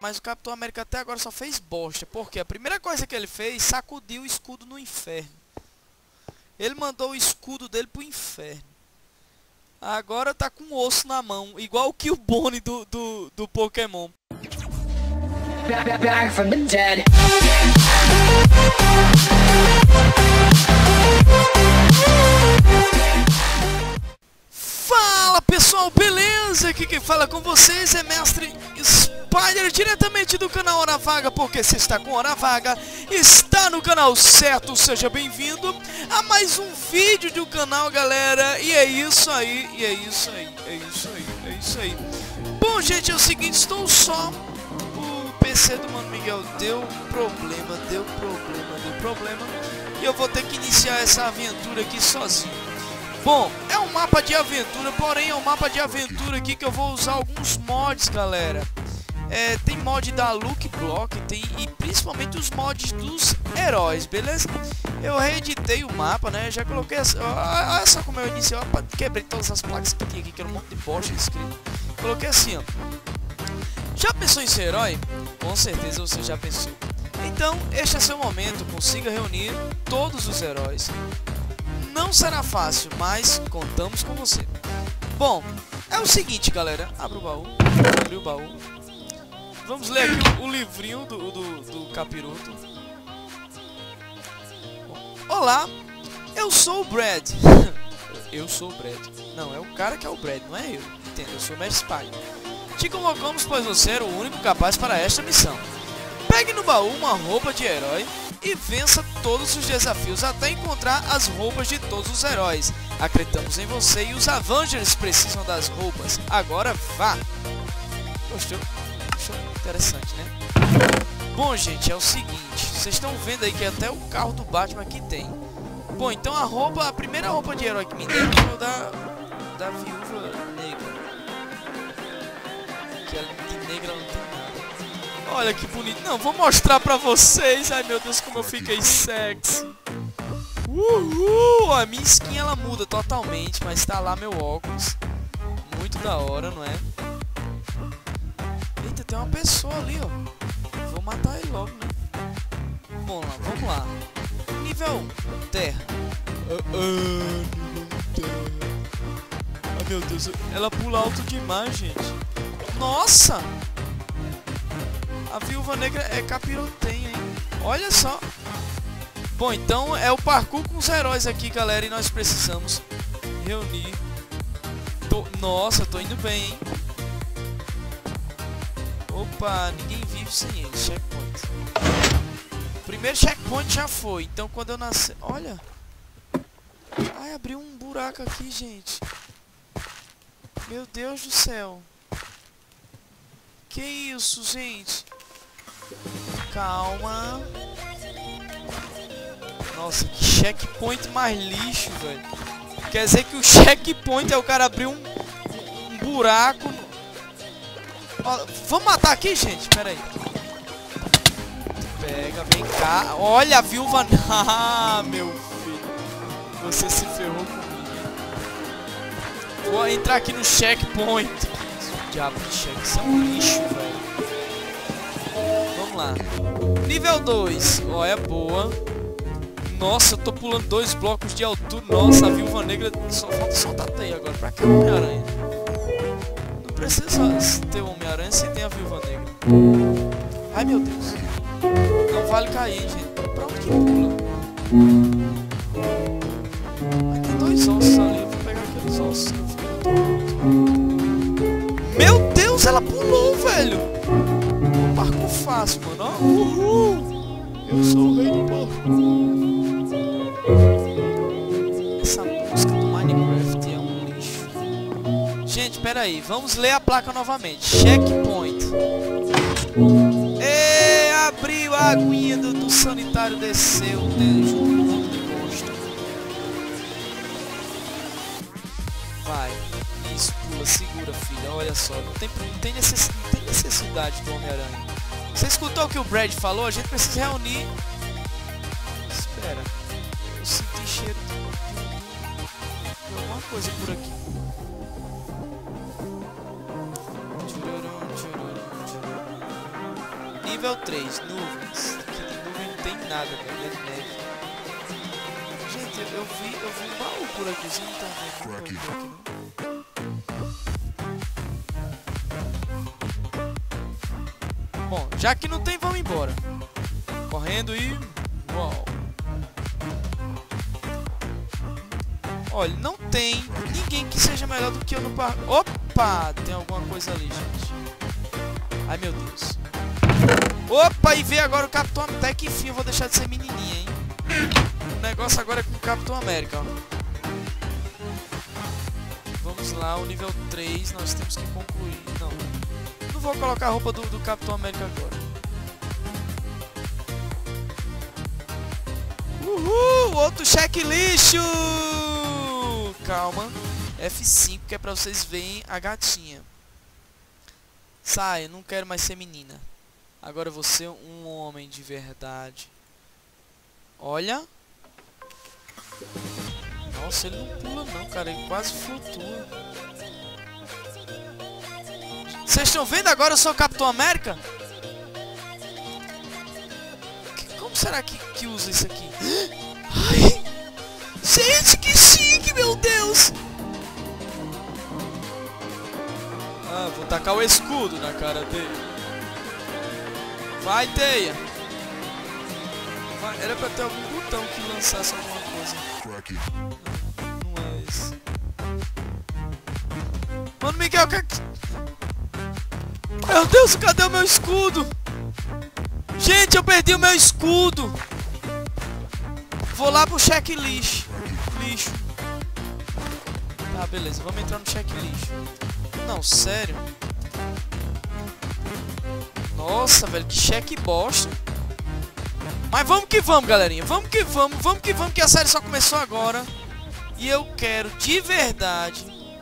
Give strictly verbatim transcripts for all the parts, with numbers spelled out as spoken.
mas o Capitão América até agora só fez bosta. Porque a primeira coisa que ele fez, sacudiu o escudo no inferno. Ele mandou o escudo dele pro inferno. Agora tá com osso na mão, igual que o Bonnie do, do, do Pokémon. Back, back from the dead. Fala pessoal, beleza? Aqui quem fala com vocês é Mestre Spider, diretamente do canal Hora Vaga, porque se está com Hora Vaga, está no canal certo. Seja bem-vindo a mais um vídeo do canal, galera. E é isso aí, e é isso aí, é isso aí, é isso aí. Bom, gente, é o seguinte, estou só. O P C do Mano Miguel deu problema, deu problema, deu problema. E eu vou ter que iniciar essa aventura aqui sozinho. Bom, é um mapa de aventura, porém é um mapa de aventura aqui que eu vou usar alguns mods, galera. É, tem mod da Look Block, tem, e principalmente os mods dos heróis, beleza? Eu reeditei o mapa, né? Já coloquei essa, olha só como eu iniciei, ó, quebrei todas as placas que tinha aqui, que era um monte de bosta escrito. Coloquei assim, ó. Já pensou em ser herói? Com certeza você já pensou. Então, este é seu momento, consiga reunir todos os heróis. Não será fácil, mas contamos com você. Bom, é o seguinte, galera. Abra o baú. Abre o baú. Vamos ler aqui o, o livrinho do, do, do capiroto. Olá, eu sou o Brad. Eu sou o Brad. Não, é o cara que é o Brad, não é eu. Entenda, eu sou o Mestre Spider. Te convocamos pois você era o único capaz para esta missão. Pegue no baú uma roupa de herói e vença todos os desafios até encontrar as roupas de todos os heróis. Acreditamos em você e os Avengers precisam das roupas. Agora vá! Gostou? Gostou? Interessante, né? Bom, gente, é o seguinte. Vocês estão vendo aí que até o carro do Batman aqui tem. Bom, então a roupa, a primeira roupa de herói que me deu foi da, da Viúva Negra. Que ela de negra não tem nada. Olha que bonito. Não, vou mostrar pra vocês. Ai, meu Deus, como eu fiquei sexy. Uhul! A minha skin, ela muda totalmente, mas tá lá meu óculos. Muito da hora, não é? Eita, tem uma pessoa ali, ó. Vou matar ele logo, né? Bom, lá, vamos lá. Nível terra. Ah, ah, nível terra. Ai, meu Deus. Ela pula alto demais, gente. Nossa! A Viúva Negra é capirotenha, hein? Olha só. Bom, então é o parkour com os heróis aqui, galera. E nós precisamos reunir. Tô... Nossa, tô indo bem, hein? Opa, ninguém vive sem ele. Checkpoint. O primeiro checkpoint já foi. Então quando eu nasci... Olha. Ai, abriu um buraco aqui, gente. Meu Deus do céu. Que isso, gente? Calma. Nossa, que checkpoint mais lixo, velho. Quer dizer que o checkpoint é o cara abrir um, um buraco. Ó, vamos matar aqui, gente? Pera aí. Pega, vem cá. Olha a viúva. Ah, meu filho. Você se ferrou comigo. Vou entrar aqui no checkpoint. Diabo de cheque, isso é um lixo, velho. Vamos lá. Nível dois. Ó, é boa. Nossa, eu tô pulando dois blocos de altura. Nossa, a Viúva Negra só falta soltar a teia agora. Pra que o Homem-Aranha? Não precisa ter o Homem-Aranha sem ter a Viúva Negra. Ai, meu Deus. Não vale cair, gente. Pra onde que pula? Ai, tem dois ossos ali. Eu vou pegar aqueles ossos que eu fiquei. Meu Deus, ela pulou, velho. Um parkour fácil, mano. Ó. Uhul. Eu sou o rei do parkour. Essa música do Minecraft é um lixo. Gente, pera aí. Vamos ler a placa novamente. Checkpoint. E abriu a aguinha do, do sanitário, desceu. Deus, um de gosto. Vai. Isso, pula, segura, filha. Olha só, não tem, não tem, necess, não tem necessidade do Homem-Aranha. Você escutou o que o Brad falou? A gente precisa reunir. Espera. Eu senti cheiro de, de alguma coisa por aqui. nível três, nuvens. Aqui de nuvem não tem nada, velho, é neve. Gente, eu, eu vi, eu vi um baú por aqui, vocês não estão vendo? Por aqui. Aqui, não. Bom, já que não tem, vamos embora. Correndo e... Uau. Olha, não tem ninguém que seja melhor do que eu no parque. Opa! Tem alguma coisa ali, gente. Ai, meu Deus. Opa! E vê agora o Capitão América. Até que enfim eu vou deixar de ser menininha, hein? O negócio agora é com o Capitão América, ó. Vamos lá, o nível três nós temos que concluir. Não, não vou colocar a roupa do, do Capitão América agora. Uhul! Outro checklist! Calma. F cinco, que é pra vocês verem a gatinha. Sai, não quero mais ser menina. Agora eu vou ser um homem de verdade. Olha. Nossa, ele não pula não, cara. Ele quase flutua. Vocês estão vendo agora? Eu sou o Capitão América? Como será que, que usa isso aqui? Ai! Gente, que chique, meu Deus! Ah, vou tacar o escudo na cara dele. Vai, teia! Vai. Era pra ter algum botão que lançasse alguma coisa. Não, não é esse. Mano, Miguel, que... Meu Deus, cadê o meu escudo? Gente, eu perdi o meu escudo. Vou lá pro checklist. Lixo. Tá, beleza. Vamos entrar no checklist. Não, sério. Nossa, velho. Que cheque bosta. Mas vamos que vamos, galerinha. Vamos que vamos. Vamos que vamos, que a série só começou agora. E eu quero, de verdade...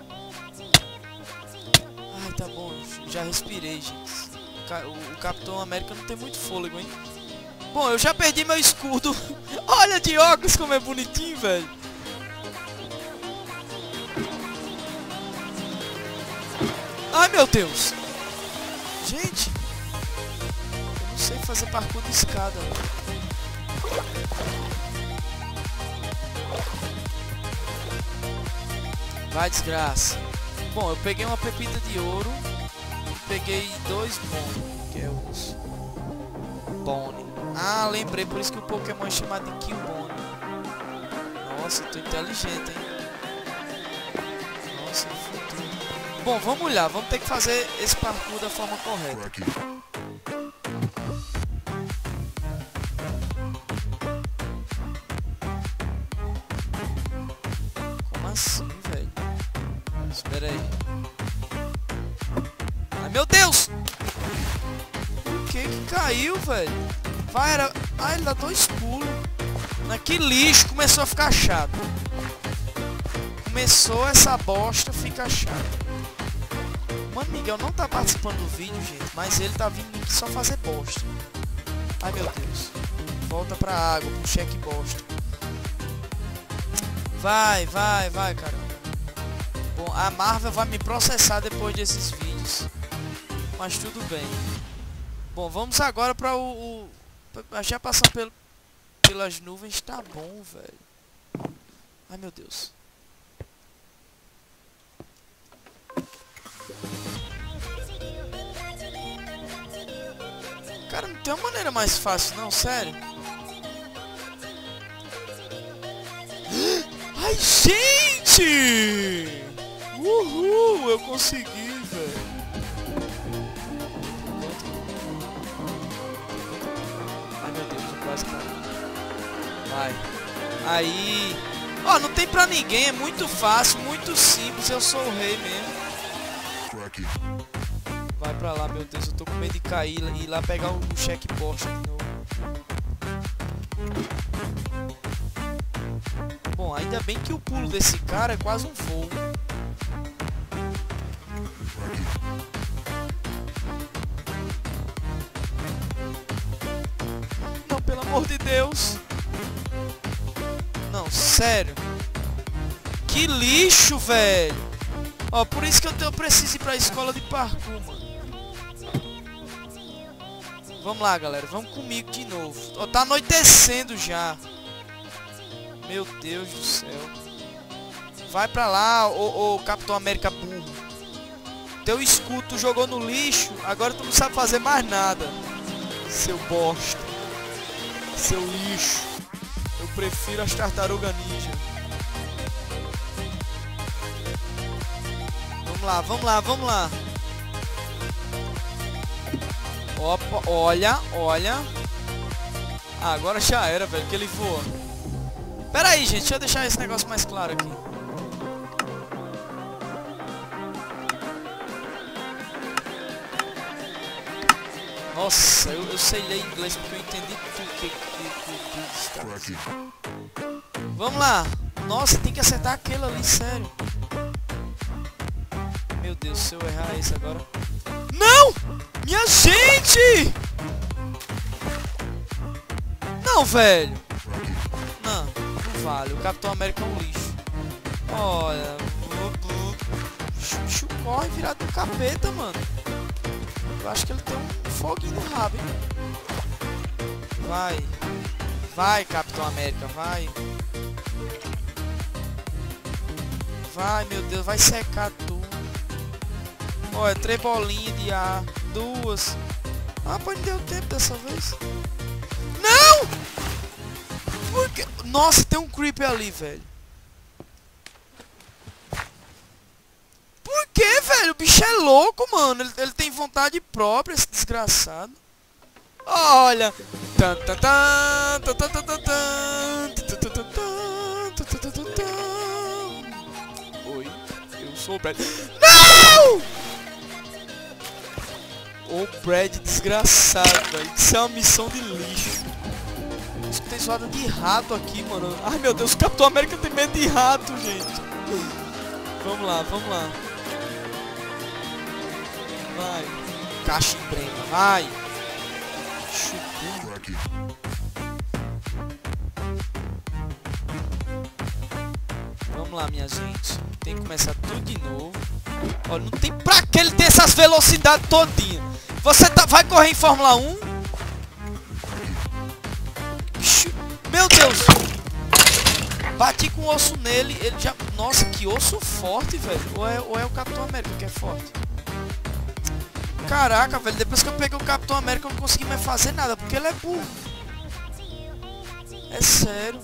Ai, tá bom. Já respirei, gente. O Capitão América não tem muito fôlego, hein? Bom, eu já perdi meu escudo. Olha de óculos como é bonitinho, velho. Ai, meu Deus. Gente, eu não sei fazer parkour de escada. Vai, desgraça. Bom, eu peguei uma pepita de ouro. Peguei dois Bonnie, que é os Bonnie. Ah, lembrei, por isso que o Pokémon é chamado de Killbone. Nossa, eu tô inteligente, hein? Nossa, no futuro. Bom, vamos lá, vamos ter que fazer esse parkour da forma correta. Como assim, velho? Espera aí. Ai, meu Deus! O que que caiu, velho? Vai, era... Ah, ele dá dois pulos. Mas que lixo, começou a ficar chato. Começou essa bosta a ficar chato. Mano, Miguel não tá participando do vídeo, gente. Mas ele tá vindo aqui só fazer bosta. Ai, meu Deus. Volta pra água, pro cheque bosta. Vai, vai, vai, caramba. Bom, a Marvel vai me processar depois desses vídeos. Mas tudo bem. Bom, vamos agora para o, o... Já passando pelo, pelas nuvens. Tá bom, velho. Ai, meu Deus. Cara, não tem uma maneira mais fácil, não, sério. Ai, gente! Uhul, eu consegui, velho. Ai, meu Deus, eu quase caí. Vai. Aí. Ó, oh, não tem pra ninguém, é muito fácil, muito simples, eu sou o rei mesmo. Vai pra lá, meu Deus, eu tô com medo de cair e ir lá pegar o, o cheque bosta de novo. Bom, ainda bem que o pulo desse cara é quase um voo. Não, pelo amor de Deus. Não, sério. Que lixo, velho. Ó, por isso que eu, eu preciso ir pra escola de parkour, mano. Vamos lá, galera. Vamos comigo de novo. Ó, tá anoitecendo já. Meu Deus do céu. Vai pra lá, ô, ô Capitão América burro. Teu escudo tu jogou no lixo. Agora tu não sabe fazer mais nada. Seu bosta. Seu lixo. Eu prefiro as tartarugas ninja. Vamos lá, vamos lá, vamos lá. Opa, olha, olha. Ah, agora já era, velho, que ele voa. Pera aí, gente, deixa eu deixar esse negócio mais claro aqui. Nossa, eu, eu sei ler inglês porque eu entendi tudo que, que, que, que está. Vamos lá. Nossa, tem que acertar aquele ali, sério. Meu Deus, se eu errar isso agora... Não! Minha gente! Não, velho. Não, não vale. O Capitão América é um lixo. Olha... O bicho corre virado do capeta, mano. Eu acho que ele tem um foguinho no rabo, hein? Vai. Vai, Capitão América, vai. Vai, meu Deus, vai secar tudo. Olha, três bolinhas de ar. Duas. Ah, pô, não deu tempo dessa vez. Não! Por que... Nossa, tem um creeper ali, velho. Por que, velho? O bicho é louco, mano. Ele, ele tem vontade própria, esse desgraçado. Olha. Oi, eu sou o Brad. Não! Ô Brad desgraçado, velho. Isso é uma missão de lixo. Isso tem zoada de rato aqui, mano. Ai meu Deus, o Capitão América tem medo de rato, gente. Vamos lá, vamos lá. Vai. Cachimbrema, vai. Chupu. Vamos lá, minha gente. Tem que começar tudo de novo. Olha, não tem pra que ele ter essas velocidades todinha. Você tá, vai correr em Fórmula um? Meu Deus. Bati com o osso nele. Ele já... Nossa, que osso forte, velho. Ou é, ou é o Capitão América que é forte? Caraca, velho. Depois que eu peguei o Capitão América eu não consegui mais fazer nada. Porque ele é burro. É sério.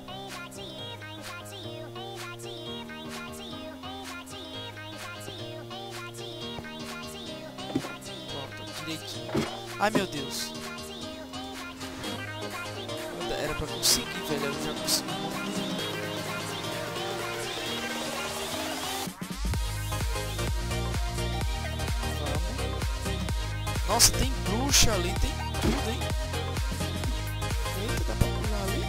Ai meu Deus. Era pra conseguir, velho. Eu já consegui. Vamos. Nossa, tem bruxa ali. Tem tudo, hein? Eita, dá pra pular ali?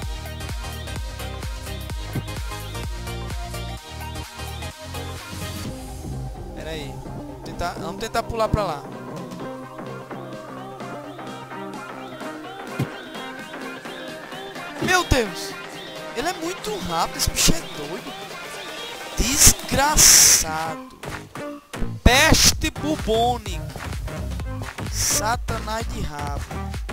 Pera aí. Vamos tentar, vamos tentar pular pra lá. Meu Deus! Ele é muito rápido, esse bicho é doido. Desgraçado. Peste bubônica. Satanás de rabo.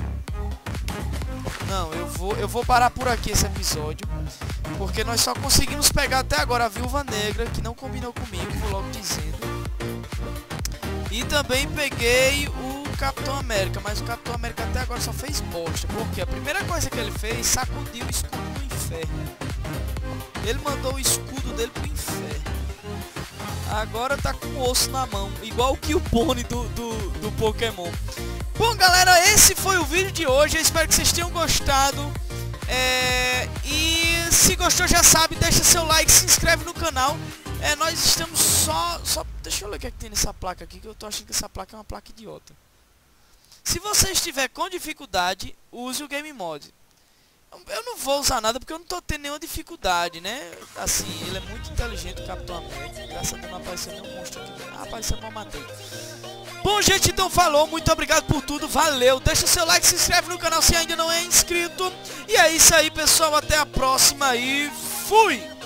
Não, eu vou, eu vou parar por aqui esse episódio. Porque nós só conseguimos pegar até agora a Viúva Negra, que não combinou comigo, vou logo dizendo. E também peguei o Capitão América, mas o Capitão América até agora só fez bosta. Porque a primeira coisa que ele fez, sacudiu o escudo do inferno. Ele mandou o escudo dele pro inferno. Agora tá com o osso na mão, igual que o Pony do, do, do Pokémon. Bom, galera, esse foi o vídeo de hoje. Eu espero que vocês tenham gostado. É... E se gostou, já sabe, deixa seu like, se inscreve no canal. É, nós estamos só, só... Deixa eu ver o que é que tem nessa placa aqui, que eu tô achando que essa placa é uma placa idiota. Se você estiver com dificuldade, use o Game Mod. Eu não vou usar nada porque eu não tô tendo nenhuma dificuldade, né? Assim, ele é muito inteligente, o Capitão América. Graças a Deus não apareceu nenhum monstro aqui. Ah, apareceu, mas eu matei. Bom, gente, então falou. Muito obrigado por tudo. Valeu. Deixa seu like, se inscreve no canal se ainda não é inscrito. E é isso aí, pessoal. Até a próxima e fui!